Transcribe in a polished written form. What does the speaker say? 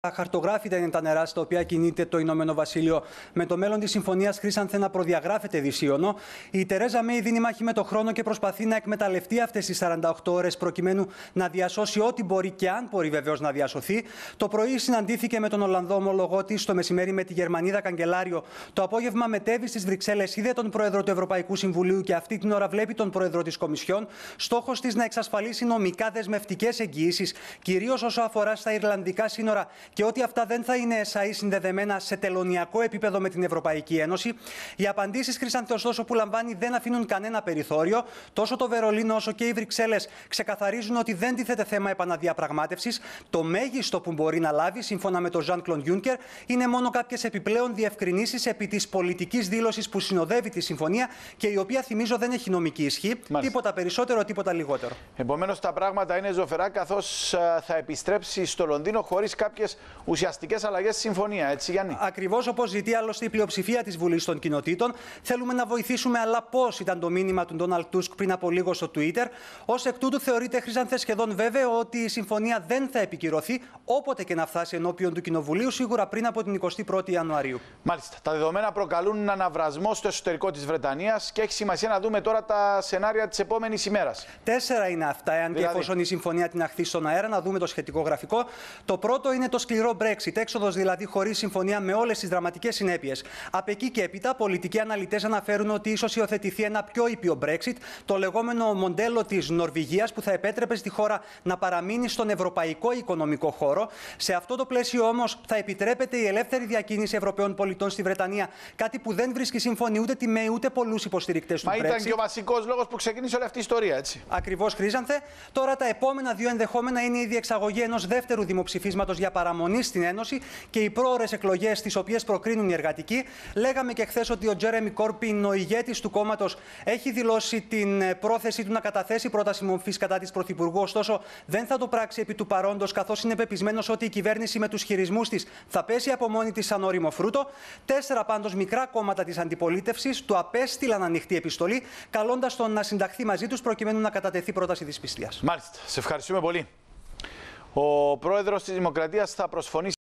Χαρτογράφητα είναι τα νερά στα οποία κινείται το Ηνωμένο Βασίλειο, με το μέλλον της συμφωνίας Χρήσανθε να προδιαγράφεται δυσίωνο. Η Τερέζα Μέη δίνει μάχη με το χρόνο και προσπαθεί να εκμεταλλευτεί αυτές τις 48 ώρες προκειμένου να διασώσει ό,τι μπορεί και αν μπορεί βεβαίως να διασωθεί. Το πρωί συναντήθηκε με τον Ολλανδό ομολογό της, το μεσημέρι με τη Γερμανίδα καγκελάριο. Το απόγευμα μετέβη στις Βρυξέλλες, είδε τον πρόεδρο του Ευρωπαϊκού Συμβουλίου και αυτή την ώρα βλέπει τον πρόεδρο της Κομισιόν. Στόχος της να εξασφαλίσει νομικά δεσμευτικές εγγυήσεις, κυρίως όσο αφορά στα Ιρλανδικά σύνορα, και ότι αυτά δεν θα είναι εσάι συνδεδεμένα σε τελωνειακό επίπεδο με την Ευρωπαϊκή Ένωση. Οι απαντήσεις Χρήσανθε, ωστόσο, που λαμβάνει δεν αφήνουν κανένα περιθώριο. Τόσο το Βερολίνο όσο και οι Βρυξέλλες ξεκαθαρίζουν ότι δεν τίθεται θέμα επαναδιαπραγμάτευσης. Το μέγιστο που μπορεί να λάβει, σύμφωνα με τον Jean-Claude Juncker, είναι μόνο κάποιες επιπλέον διευκρινήσεις επί της πολιτικής δήλωσης που συνοδεύει τη συμφωνία και η οποία, θυμίζω, δεν έχει νομική ισχύ. Μάλιστα. Τίποτα περισσότερο, τίποτα λιγότερο. Επομένως, τα πράγματα είναι ζωφερά, καθώς θα επιστρέψει στο Λονδίνο χωρίς κάποιες ουσιαστικές αλλαγές στη συμφωνία, έτσι Γιάννη? Ακριβώς όπως ζητεί άλλωστε η πλειοψηφία της Βουλής των Κοινοτήτων. Θέλουμε να βοηθήσουμε, αλλά πώς, ήταν το μήνυμα του Ντόναλντ Τούσκ πριν από λίγο στο Twitter. Ως εκ τούτου, θεωρείται Χρήσανθε σχεδόν βέβαιο ότι η συμφωνία δεν θα επικυρωθεί, όποτε και να φτάσει ενώπιον του Κοινοβουλίου, σίγουρα πριν από την 21η Ιανουαρίου. Μάλιστα. Τα δεδομένα προκαλούν αναβρασμό στο εσωτερικό της Βρετανίας και έχει σημασία να δούμε τώρα τα σενάρια της επόμενης ημέρας. 4 είναι αυτά, εάν και εφόσον η συμφωνία την αχθεί στον αέρα. Να δούμε το σχετικό γραφικό. Το πρώτο είναι το σκληρό Brexit, έξοδος δηλαδή χωρίς συμφωνία, με όλες τις δραματικές συνέπειες. Απ' εκεί και έπειτα, πολιτικοί αναλυτές αναφέρουν ότι ίσως υιοθετηθεί ένα πιο ήπιο Brexit, το λεγόμενο μοντέλο της Νορβηγίας, που θα επέτρεπε στη χώρα να παραμείνει στον ευρωπαϊκό οικονομικό χώρο. Σε αυτό το πλαίσιο όμως θα επιτρέπεται η ελεύθερη διακίνηση Ευρωπαίων πολιτών στη Βρετανία, κάτι που δεν βρίσκει σύμφωνη ούτε τη Μέη ούτε πολλούς υποστηρικτές του Brexit. Μα ήταν και ο βασικός λόγος που ξεκίνησε όλη αυτή η ιστορία, έτσι. Ακριβώς, Χρήσανθε. Τώρα τα επόμενα δύο ενδεχόμενα είναι η διεξαγωγή ενός δεύτερου δημοψηφίσματος για παραμονή στην Ένωση και οι πρόωρες εκλογές, τις οποίες προκρίνουν οι εργατικοί. Λέγαμε και χθες ότι ο Τζέρεμι Κόρμπιν, ο ηγέτης του κόμματος, έχει δηλώσει την πρόθεση του να καταθέσει πρόταση μορφής κατά της Πρωθυπουργού. Ωστόσο, δεν θα το πράξει επί του παρόντος, καθώς είναι πεπισμένος ότι η κυβέρνηση με τους χειρισμούς της θα πέσει από μόνη της σαν όριμο φρούτο. 4 πάντως μικρά κόμματα της αντιπολίτευσης του απέστειλαν ανοιχτή επιστολή, καλώντας τον να συνταχθεί μαζί τους προκειμένου να κατατεθεί πρόταση δυσπιστίας. Μάλιστα. Σε ευχαριστούμε πολύ. Ο πρόεδρος της Δημοκρατίας θα προσφωνήσει